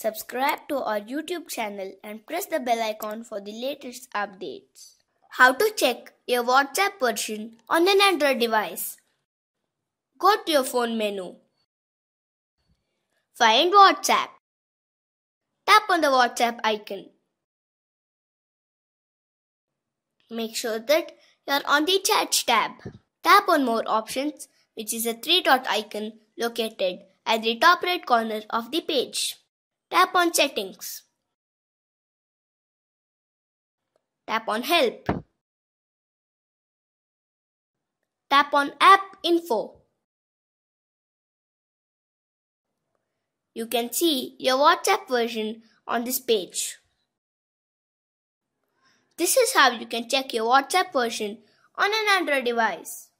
Subscribe to our YouTube channel and press the bell icon for the latest updates. How to check your WhatsApp version on an Android device. Go to your phone menu. Find WhatsApp. Tap on the WhatsApp icon. Make sure that you are on the Chats tab. Tap on More Options, which is a three-dot icon located at the top right corner of the page. Tap on Settings. Tap on Help. Tap on App Info. You can see your WhatsApp version on this page. This is how you can check your WhatsApp version on an Android device.